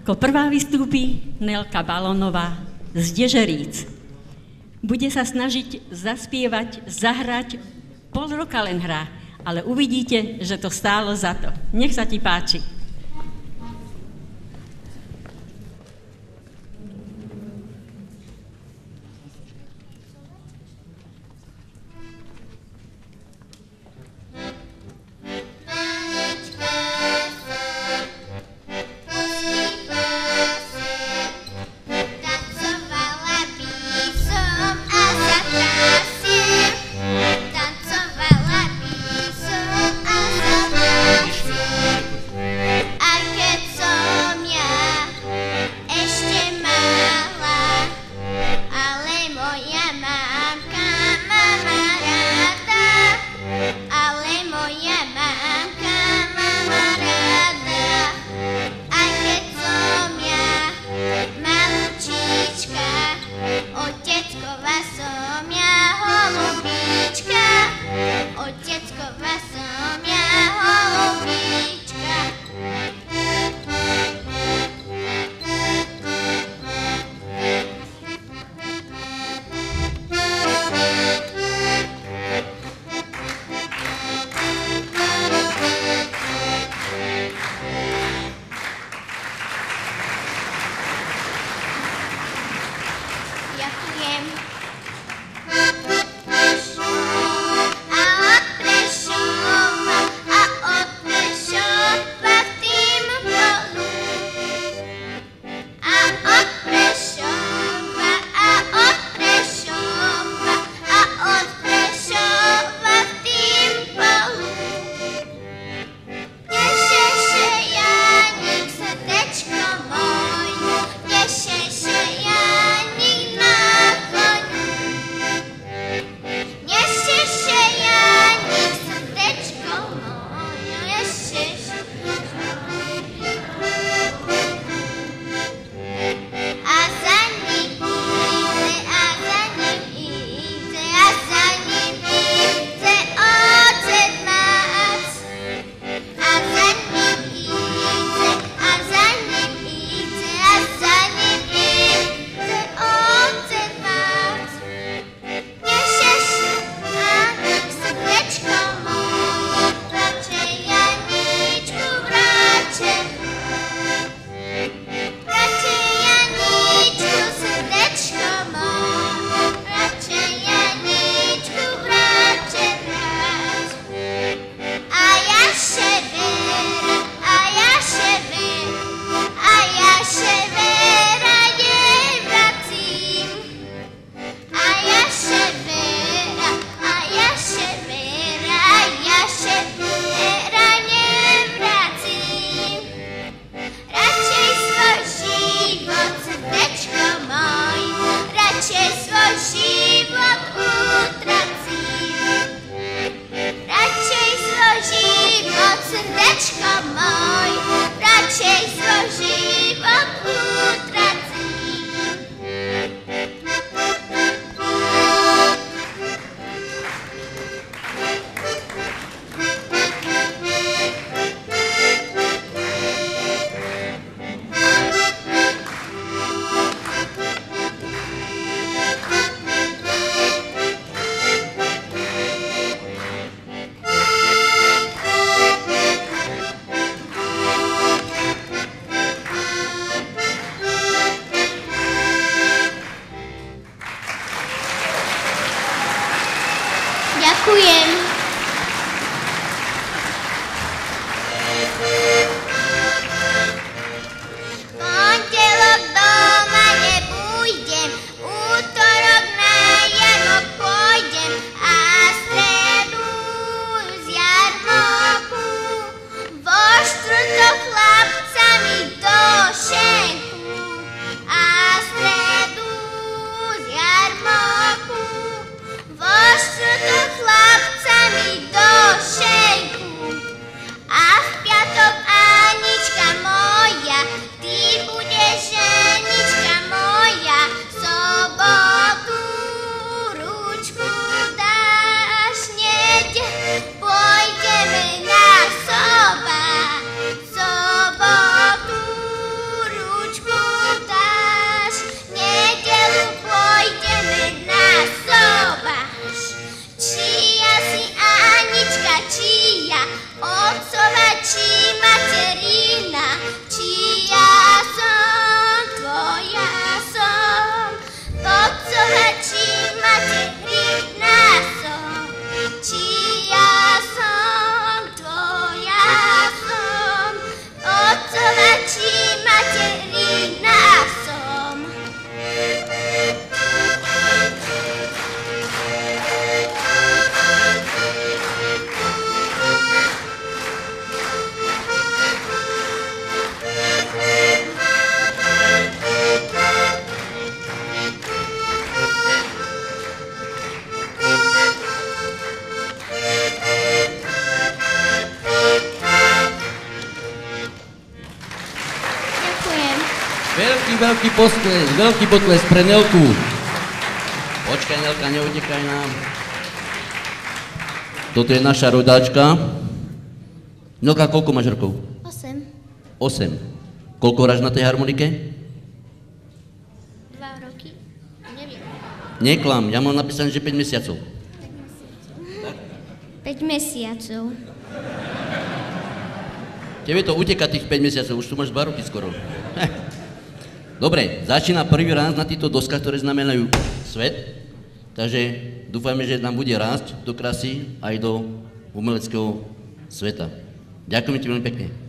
Ako prvá vystúpi Nelka Balónová z Dežeríc. Bude sa snažiť zaspievať, zahrať, pol roka len hrá, ale uvidíte, že to stálo za to. Nech sa ti páči. veľký potles pre Nelku. Počkaj, Nelka, neutekaj nám. Toto je naša rodáčka. Nelka, koľko máš rokov? 8. 8. Koľko hráš na tej harmonike? 2 roky. Neviem. Neklam, ja mám napísané, že 5 mesiacov. 5 mesiacov. Tebe to uteká tých 5 mesiacov, už tu máš 2 roky skoro. Dobre, začína prvý raz na týchto doskách, ktoré znamenajú svet. Takže dúfajme, že nám bude rásť do krásy aj do umeleckého sveta. Ďakujem ti veľmi pekne.